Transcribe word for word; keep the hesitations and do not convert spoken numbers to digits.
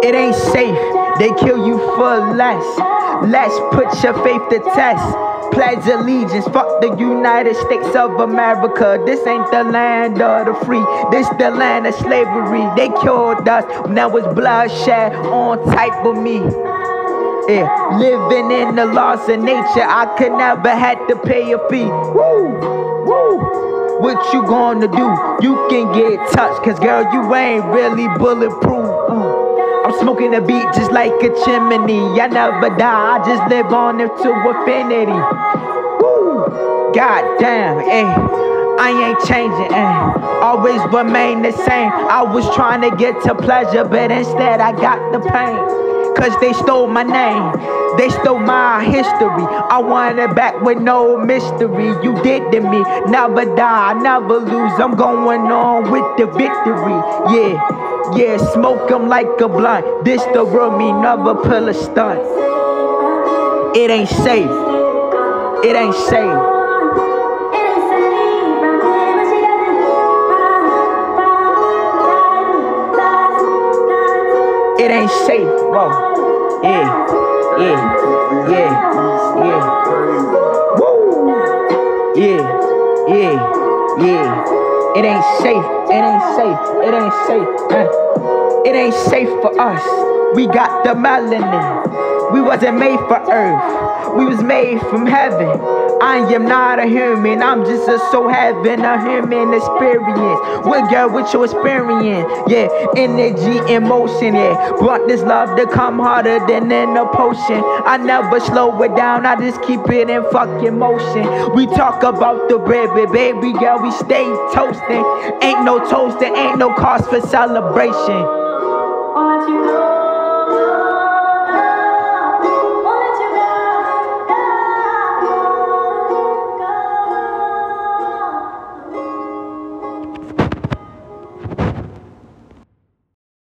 It ain't safe, they kill you for less. Let's put your faith to test. Pledge allegiance, fuck the United States of America. This ain't the land of the free, this the land of slavery. They killed us, now it's bloodshed on type of me. Yeah, living in the laws of nature, I could never had to pay a fee. Woo, woo. What you gonna do? You can get touched, cause girl, you ain't really bulletproof. Uh. I'm smoking the beat just like a chimney. I never die, I just live on it to infinity. Woo! God damn, ayy, I ain't changing, ayy. Always remain the same. I was trying to get to pleasure, but instead I got the pain. Cause they stole my name, they stole my history. I want it back with no mystery. You did to me, never die, never lose. I'm going on with the victory, yeah. Yeah, smoke 'em like a blunt. This the real me, never pull a stunt. It ain't safe, it ain't safe. It ain't safe, whoa. Yeah, yeah, yeah, yeah. Woo! Yeah, yeah, yeah. It ain't safe, it ain't safe, it ain't safe. Uh. It ain't safe for us. We got the melanin. We wasn't made for earth. We was made from heaven. I am not a human, I'm just a soul having a human experience. What girl, with your experience? Yeah, energy, emotion, yeah. Brought this love to come harder than in a potion. I never slow it down, I just keep it in fucking motion. We talk about the bread, but baby girl, we stay toasting. Ain't no toasting, ain't no cause for celebration.